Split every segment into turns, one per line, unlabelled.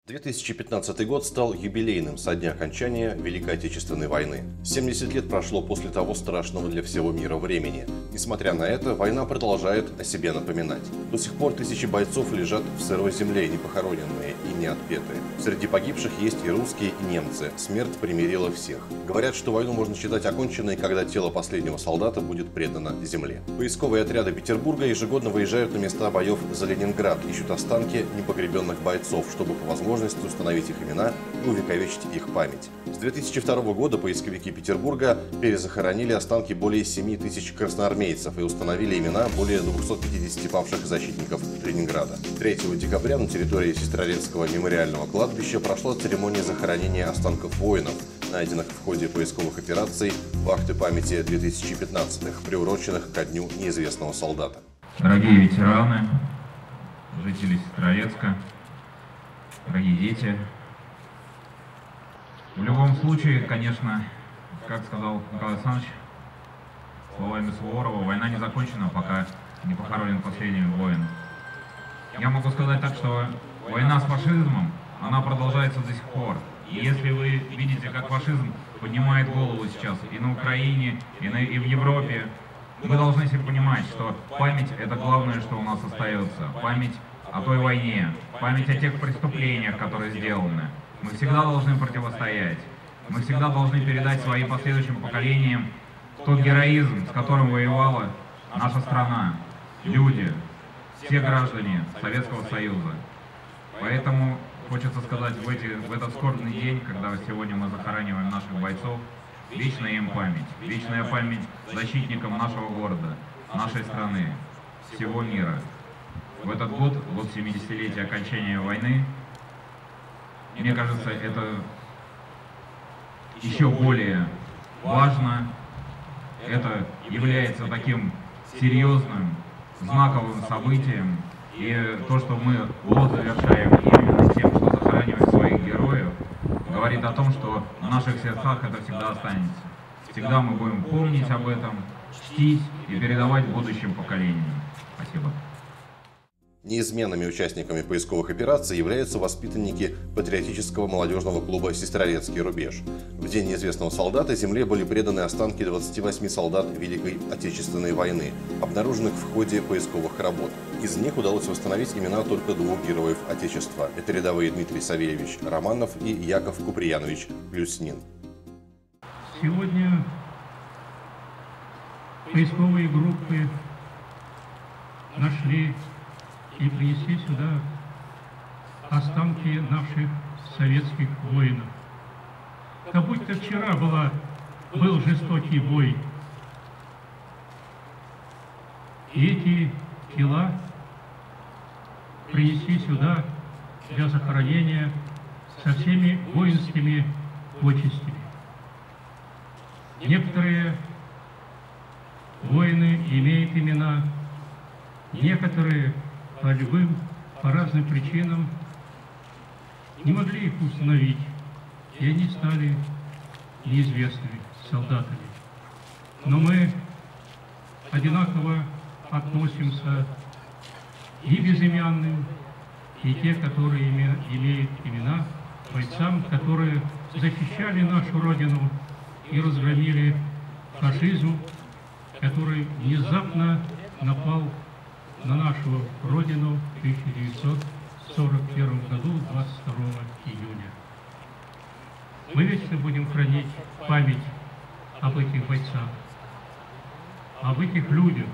2015 год стал юбилейным со дня окончания Великой Отечественной войны. 70 лет прошло после того страшного для всего мира времени. Несмотря на это, война продолжает о себе напоминать. До сих пор тысячи бойцов лежат в сырой земле, не похороненные и не отпетые. Среди погибших есть и русские, и немцы. Смерть примирила всех. Говорят, что войну можно считать оконченной, когда тело последнего солдата будет предано земле. Поисковые отряды Петербурга ежегодно выезжают на места боев за Ленинград, ищут останки непогребенных бойцов, чтобы по возможности установить их имена и увековечить их память. С 2002 года поисковики Петербурга перезахоронили останки более 7 тысяч красноармейцев и установили имена более 250 павших защитников Ленинграда. 3 декабря на территории Сестрорецкого мемориального кладбища прошла церемония захоронения останков воинов, найденных в ходе поисковых операций «Вахты памяти 2015-х», приуроченных ко Дню неизвестного солдата.
Дорогие ветераны, жители Сестрорецка, дорогие дети, в любом случае, конечно, как сказал Николай Александрович, словами Суворова, война не закончена, пока не похоронен последний воин. Я могу сказать так, что война с фашизмом, она продолжается до сих пор. И если вы видите, как фашизм поднимает голову сейчас и на Украине, и в Европе, вы должны себе понимать, что память — это главное, что у нас остается. Память о той войне, память о тех преступлениях, которые сделаны. Мы всегда должны противостоять. Мы всегда должны передать своим последующим поколениям тот героизм, с которым воевала наша страна, люди, все граждане Советского Союза. Поэтому хочется сказать, в этот скорбный день, когда сегодня мы захораниваем наших бойцов, вечная им память. Вечная память защитникам нашего города, нашей страны, всего мира. В этот год 70-летия окончания войны, мне кажется, это еще более важно. Это является таким серьезным, знаковым событием. И то, что мы завершаем именно тем, что захораниваем своих героев, говорит о том, что в наших сердцах это всегда останется. Всегда мы будем помнить об этом, чтить и передавать будущим поколениям. Спасибо.
Неизменными участниками поисковых операций являются воспитанники патриотического молодежного клуба «Сестрорецкий рубеж». В День неизвестного солдата земле были преданы останки 28 солдат Великой Отечественной войны, обнаруженных в ходе поисковых работ. Из них удалось восстановить имена только 2 героев Отечества. Это рядовые Дмитрий Савельевич Романов и Яков Куприянович Плюснин.
Сегодня поисковые группы нашли и принесли сюда останки наших советских воинов. Как будто вчера был жестокий бой. И эти тела принесли сюда для захоронения со всеми воинскими почестями. Некоторые воины имеют имена, некоторые по разным причинам не могли их установить, и они стали неизвестными солдатами. Но мы одинаково относимся и безымянным, и те, которые имеют имена, бойцам, которые защищали нашу Родину и разгромили фашизм, который внезапно напал на нашу Родину в 1941 году, 22 июня. Мы вечно будем хранить память об этих бойцах, об этих людях.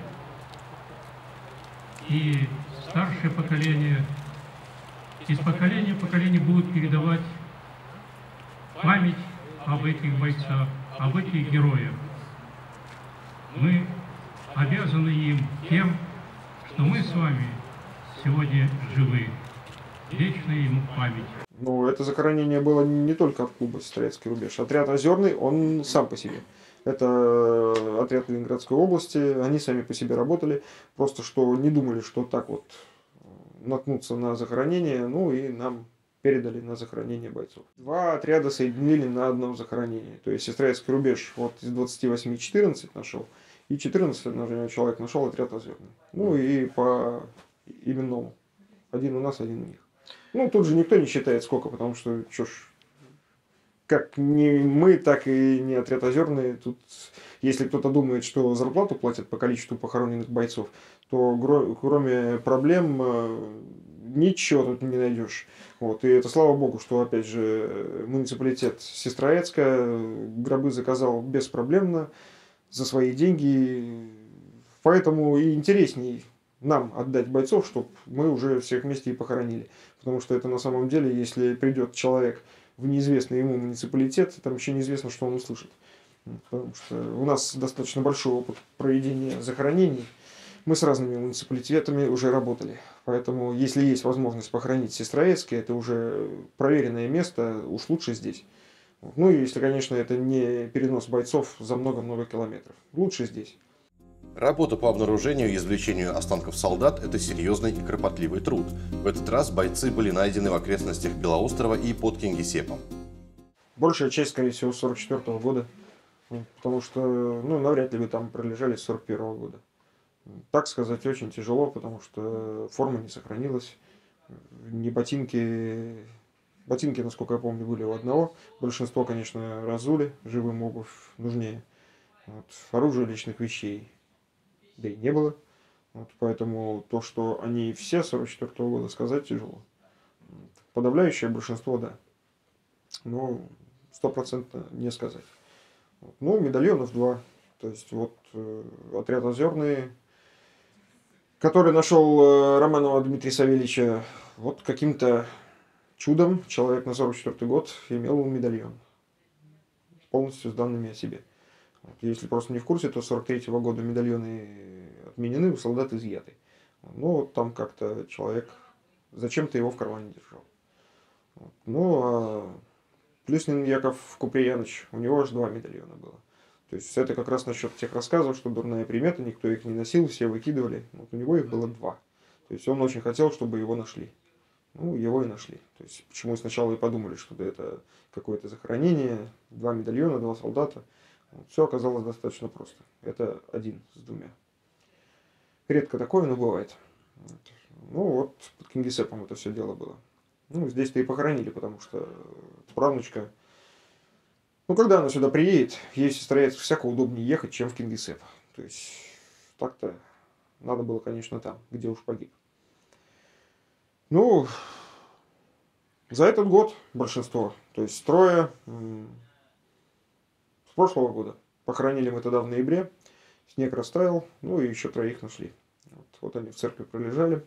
И старшее поколение из поколения в поколение будут передавать память об этих бойцах, об этих героях. Мы обязаны им тем, что мы с вами сегодня живы. Вечная ему память.
Ну, это захоронение было не только от клуба «Сестрорецкий рубеж». Отряд «Озерный», он сам по себе. Это отряд Ленинградской области, они сами по себе работали. Просто что не думали, что так вот наткнуться на захоронение, ну и нам передали на захоронение бойцов. 2 отряда соединили на одно захоронение. То есть «Сестрорецкий рубеж» вот из 28 14 нашел. И 14, например, человек нашел отряд «Озерный». Ну и по именному. Один у нас, один у них. Ну, тут же никто не считает сколько, потому что, чё ж, как ни мы, так и не отряд Озерный. Тут, если кто-то думает, что зарплату платят по количеству похороненных бойцов, то кроме проблем ничего тут не найдешь. Вот. И это слава богу, что, опять же, муниципалитет Сестрорецка гробы заказал беспроблемно за свои деньги. Поэтому и интересней нам отдать бойцов, чтобы мы уже всех вместе и похоронили. Потому что это на самом деле, если придет человек в неизвестный ему муниципалитет, там еще неизвестно, что он услышит. Потому что у нас достаточно большой опыт проведения захоронений. Мы с разными муниципалитетами уже работали. Поэтому, если есть возможность похоронить в Сестрорецке, это уже проверенное место, уж лучше здесь. Ну, и если, конечно, это не перенос бойцов за много-много километров. Лучше здесь.
Работа по обнаружению и извлечению останков солдат – это серьезный и кропотливый труд. В этот раз бойцы были найдены в окрестностях Белоострова и под Кингисеппом.
Большая часть, скорее всего, 44-го года. Потому что, ну, навряд ли вы там пролежали с 41-го года. Так сказать, очень тяжело, потому что форма не сохранилась. Не ботинки... Ботинки, насколько я помню, были у одного. Большинство, конечно, разули. Живым обувь нужнее. Вот. Оружия, личных вещей да и не было. Вот. Поэтому то, что они все 44-го года, сказать тяжело. Подавляющее большинство, да. Но 100% не сказать. Вот. Ну, медальонов 2. То есть, вот отряд Озерный, который нашел Романова Дмитрия Савельевича, вот каким-то чудом человек на 44-й год имел медальон, полностью с данными о себе. Вот. Если просто не в курсе, то 43-го года медальоны отменены, у солдат изъяты. Ну, вот там как-то человек зачем-то его в кармане держал. Вот. Ну, а Плюснин Яков Куприянович, у него аж 2 медальона было. То есть это как раз насчет тех рассказов, что дурная примета, никто их не носил, все выкидывали. Вот у него их было 2. То есть он очень хотел, чтобы его нашли. Ну, его и нашли. То есть почему сначала и подумали, что это какое-то захоронение, 2 медальона, 2 солдата. Вот. Все оказалось достаточно просто. Это 1 с 2. Редко такое, но бывает. Вот. Ну вот, под Кингисеппом это все дело было. Ну, здесь-то и похоронили, потому что правнучка... Ну, когда она сюда приедет, ей в Сестрорецк всяко удобнее ехать, чем в Кингисепп. То есть, так-то надо было, конечно, там, где уж погиб. Ну, за этот год большинство, то есть 3 с прошлого года. Похоронили мы тогда в ноябре, снег растаял, ну и еще 3 нашли. Вот они в церкви пролежали,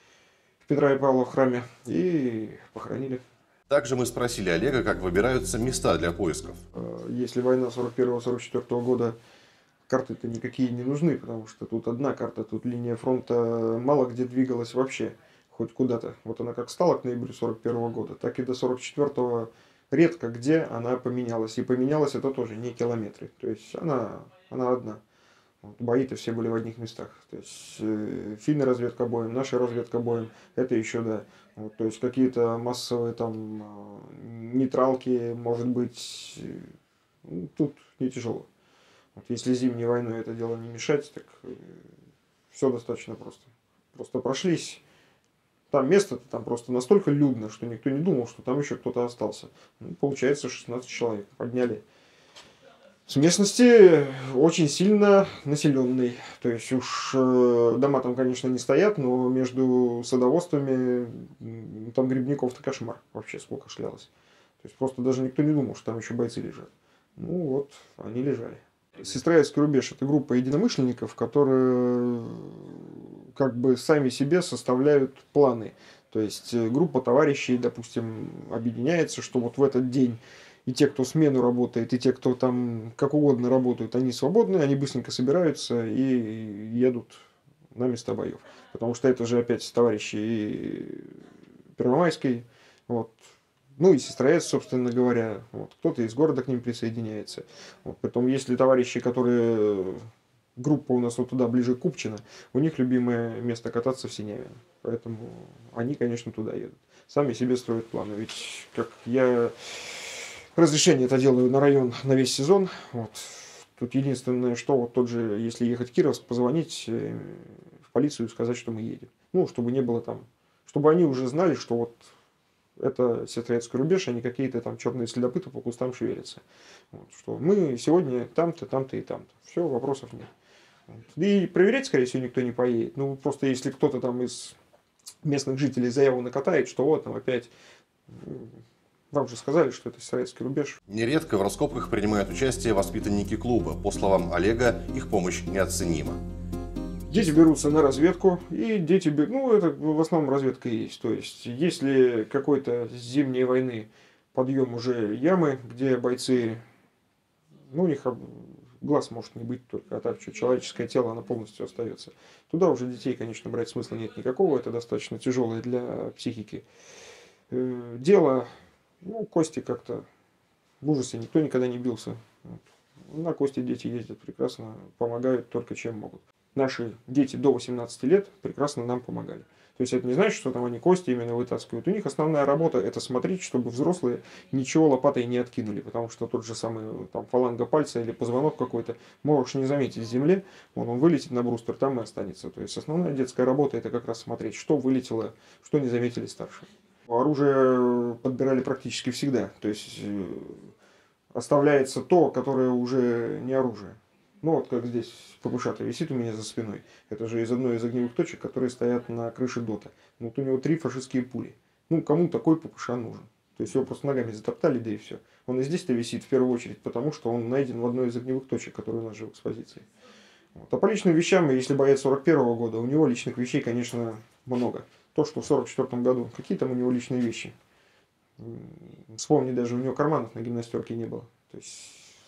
в Петра и Павла храме, и похоронили.
Также мы спросили Олега, как выбираются места для поисков.
Если война 41-44 года, карты-то никакие не нужны, потому что тут одна карта, тут линия фронта мало где двигалась вообще, хоть куда-то. Вот она как стала к ноябрю 41 года, так и до 44-го редко где она поменялась. И поменялась это тоже не километры, то есть она одна. Вот, бои-то все были в одних местах. То есть финны разведка боем, наша разведка боем, это еще да. Вот, то есть какие-то массовые там нейтралки, может быть, ну, тут не тяжело. Вот, если зимней войной это дело не мешать, так все достаточно просто. Просто прошлись. Там место-то там просто настолько людно, что никто не думал, что там еще кто-то остался. Ну, получается, 16 человек подняли. С местности очень сильно населенный. То есть уж дома там, конечно, не стоят, но между садоводствами там грибников-то кошмар. Вообще сколько шлялось. То есть просто даже никто не думал, что там еще бойцы лежат. Ну вот, они лежали. Сестрорецкий рубеж — это группа единомышленников, которые как бы сами себе составляют планы. То есть группа товарищей, допустим, объединяется, что вот в этот день и те, кто смену работает, и те, кто там как угодно работают, они свободны, они быстренько собираются и едут на места боев. Потому что это же опять товарищи и Первомайской, вот. Ну и Сестрорецк, собственно говоря, вот. Кто-то из города к ним присоединяется. Вот. Потом, если товарищи, которые... Группа у нас вот туда, ближе к Купчино, у них любимое место кататься в Синявино. Поэтому они, конечно, туда едут. Сами себе строят планы. Ведь как я... Разрешение это делаю на район на весь сезон. Вот. Тут единственное, что вот тот же, если ехать в Кировск, позвонить в полицию и сказать, что мы едем. Ну, чтобы не было там, чтобы они уже знали, что вот это Сестрорецкий рубеж, а не какие-то там черные следопыты по кустам шевелятся. Вот, что мы сегодня там-то, там-то и там-то. Все, вопросов нет. Вот. И проверять, скорее всего, никто не поедет. Ну, просто если кто-то там из местных жителей заяву накатает, что вот там опять... Вам же сказали, что это Сестрорецкий рубеж.
Нередко в раскопках принимают участие воспитанники клуба. По словам Олега, их помощь неоценима.
Дети берутся на разведку, и дети берут... Ну, это в основном разведка и есть. То есть, если какой-то с зимней войны подъем уже ямы, где бойцы... Ну, у них глаз может не быть только, а так что, человеческое тело, оно полностью остается. Туда уже детей, конечно, брать смысла нет никакого, это достаточно тяжелое для психики дело. Ну, кости как-то в ужасе, никто никогда не бился. Вот. На кости дети ездят прекрасно, помогают только чем могут. Наши дети до 18 лет прекрасно нам помогали. То есть это не значит, что там они кости именно вытаскивают. У них основная работа это смотреть, чтобы взрослые ничего лопатой не откинули. Потому что тот же самый там, фаланга пальца или позвонок какой-то можешь не заметить в земле. Он вылетит на брустер, там и останется. То есть основная детская работа это как раз смотреть, что вылетело, что не заметили старшие. Оружие подбирали практически всегда. То есть оставляется то, которое уже не оружие. Ну вот как здесь ППШ-то висит у меня за спиной. Это же из одной из огневых точек, которые стоят на крыше ДОТа. Вот у него 3 фашистские пули. Ну кому такой ППШ нужен? То есть его просто ногами затоптали, да и все. Он и здесь-то висит в первую очередь, потому что он найден в одной из огневых точек, которые у нас же в экспозиции. Вот. А по личным вещам, если боец 41-го года, у него личных вещей, конечно, много. То, что в 44-м году, какие там у него личные вещи. Вспомни, даже у него карманов на гимнастерке не было. То есть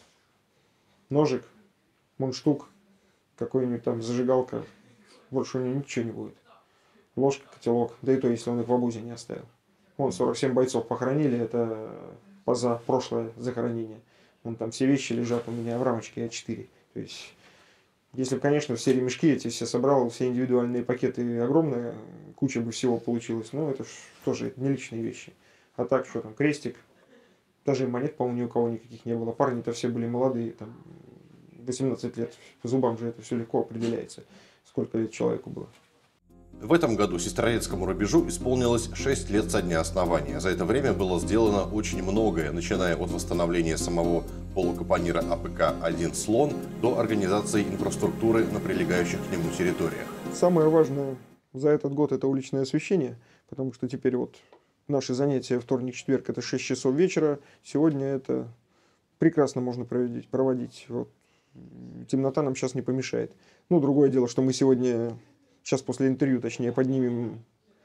ножик, мундштук, какой-нибудь там зажигалка, больше у него ничего не будет. Ложка, котелок, да и то, если он их в обузе не оставил. Вон 47 бойцов похоронили, это позапрошлое захоронение. Вон там все вещи лежат у меня в рамочке А4. То есть, если бы, конечно, все ремешки эти все собрал, все индивидуальные пакеты, огромная куча бы всего получилось, но это ж тоже не личные вещи. А так, что там, крестик, даже монет, по-моему, ни у кого никаких не было. Парни-то все были молодые, там, 18 лет, по зубам же это все легко определяется, сколько лет человеку было.
В этом году Сестрорецкому рубежу исполнилось 6 лет со дня основания. За это время было сделано очень многое, начиная от восстановления самого полукапонира АПК-1 «Слон» до организации инфраструктуры на прилегающих к нему территориях.
Самое важное за этот год это уличное освещение, потому что теперь вот наши занятия вторник-четверг это 6 часов вечера, сегодня это прекрасно можно проводить. Вот. Темнота нам сейчас не помешает. Ну, другое дело, что мы сегодня... Сейчас после интервью, точнее, поднимем,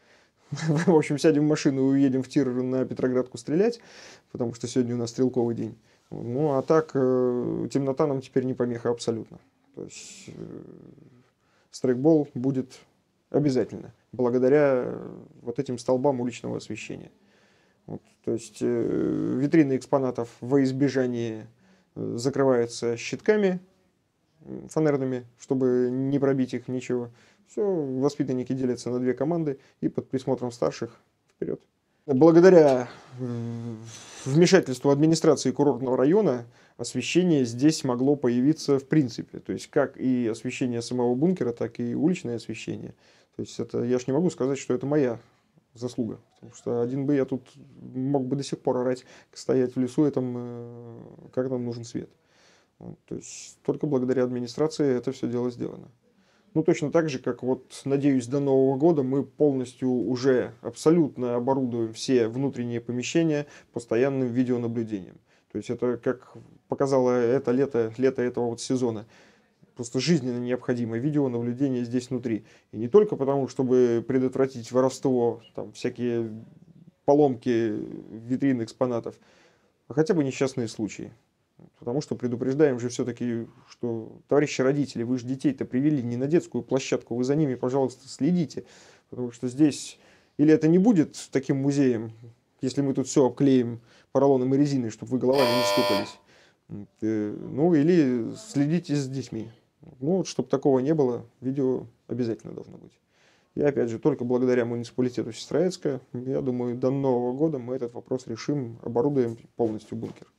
в общем, сядем в машину и уедем в тир на Петроградку стрелять, потому что сегодня у нас стрелковый день. Ну, а так, темнота нам теперь не помеха абсолютно. То есть, страйкбол будет обязательно, благодаря вот этим столбам уличного освещения. Вот, то есть, витрины экспонатов во избежание закрываются щитками фанерными, чтобы не пробить их ничего. Все, воспитанники делятся на 2 команды и под присмотром старших вперед. Благодаря вмешательству администрации курортного района освещение здесь могло появиться в принципе. То есть как и освещение самого бункера, так и уличное освещение. То есть это, я ж не могу сказать, что это моя заслуга. Потому что один бы я тут мог бы до сих пор орать, стоять в лесу, как нам нужен свет. То есть только благодаря администрации это все дело сделано. Ну, точно так же, как вот, надеюсь, до Нового года мы полностью уже абсолютно оборудуем все внутренние помещения постоянным видеонаблюдением. То есть это, как показало это лето этого вот сезона, просто жизненно необходимо видеонаблюдение здесь внутри. И не только потому, чтобы предотвратить воровство, там, всякие поломки витрин экспонатов, а хотя бы несчастные случаи. Потому что предупреждаем же все-таки, что, товарищи родители, вы же детей-то привели не на детскую площадку, вы за ними, пожалуйста, следите. Потому что здесь или это не будет таким музеем, если мы тут все обклеим поролоном и резиной, чтобы вы головами не стукались. Ну, или следите с детьми. Ну, вот, чтобы такого не было, видео обязательно должно быть. И опять же, только благодаря муниципалитету Сестрорецка, я думаю, до Нового года мы этот вопрос решим, оборудуем полностью бункер.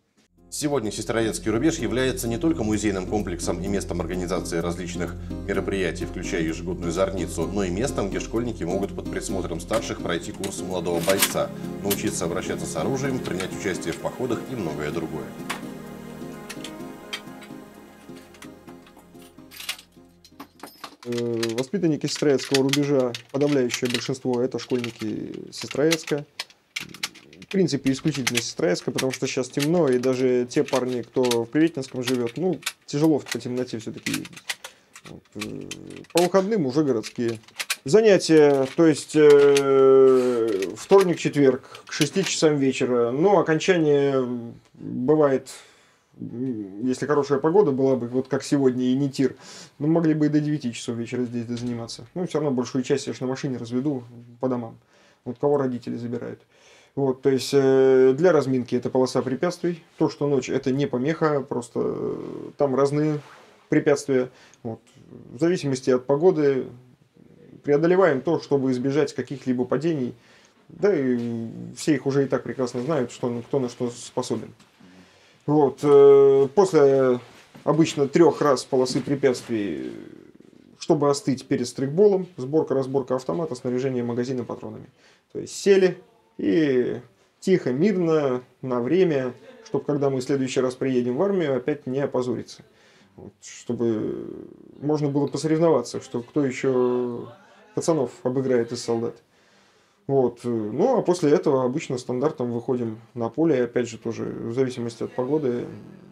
Сегодня Сестрорецкий рубеж является не только музейным комплексом и местом организации различных мероприятий, включая ежегодную зорницу, но и местом, где школьники могут под присмотром старших пройти курс молодого бойца, научиться обращаться с оружием, принять участие в походах и многое другое.
Воспитанники Сестрорецкого рубежа, подавляющее большинство, это школьники Сестрорецка. В принципе, исключительно Сестрорецка, потому что сейчас темно, и даже те парни, кто в Приветинском живет, ну, тяжело по темноте все-таки ездить. Вот. По выходным уже городские. Занятия, то есть вторник-четверг к 6 часам вечера, но окончание бывает... Если хорошая погода была бы, вот как сегодня, и не тир, мы могли бы и до 9 часов вечера здесь заниматься. Ну, все равно большую часть я ж на машине разведу по домам. Вот кого родители забирают. Вот, то есть для разминки это полоса препятствий. То, что ночь, это не помеха, просто там разные препятствия. Вот. В зависимости от погоды преодолеваем то, чтобы избежать каких-либо падений. Да и все их уже и так прекрасно знают, что кто на что способен. Вот. После обычно 3 раз полосы препятствий, чтобы остыть перед стрейкболом, сборка-разборка автомата, снаряжение магазина патронами. То есть сели и тихо, мирно, на время, чтобы когда мы в следующий раз приедем в армию, опять не опозориться. Вот. Чтобы можно было посоревноваться, что кто еще пацанов обыграет из солдат. Вот. Ну, а после этого обычно стандартом выходим на поле, и опять же тоже в зависимости от погоды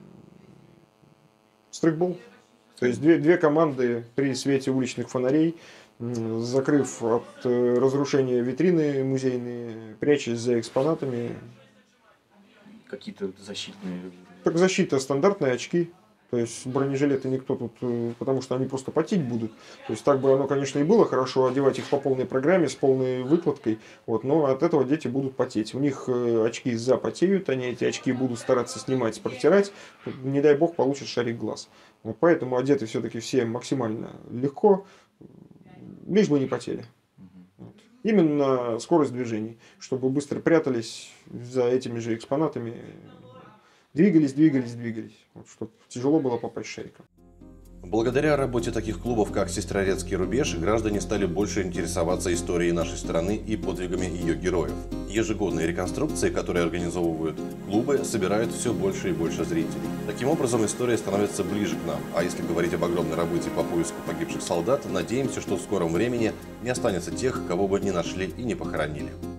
стрейкбол. То есть две команды при свете уличных фонарей, закрыв от разрушения витрины музейные, прячась за экспонатами.
Какие-то защитные...
Так, защита стандартные, очки. То есть бронежилеты никто тут, потому что они просто потеть будут. То есть так бы оно, конечно, и было хорошо одевать их по полной программе, с полной выкладкой, вот, но от этого дети будут потеть. У них очки запотеют, они эти очки будут стараться снимать, протирать, не дай бог получат шарик глаз. Вот поэтому одеты все-таки все максимально легко, лишь бы не потели. Вот. Именно скорость движений, чтобы быстро прятались за этими же экспонатами. Двигались. Вот, чтобы тяжело было попасть шариком.
Благодаря работе таких клубов, как Сестрорецкий рубеж, граждане стали больше интересоваться историей нашей страны и подвигами ее героев. Ежегодные реконструкции, которые организовывают клубы, собирают все больше и больше зрителей. Таким образом, история становится ближе к нам. А если говорить об огромной работе по поиску погибших солдат, надеемся, что в скором времени не останется тех, кого бы не нашли и не похоронили.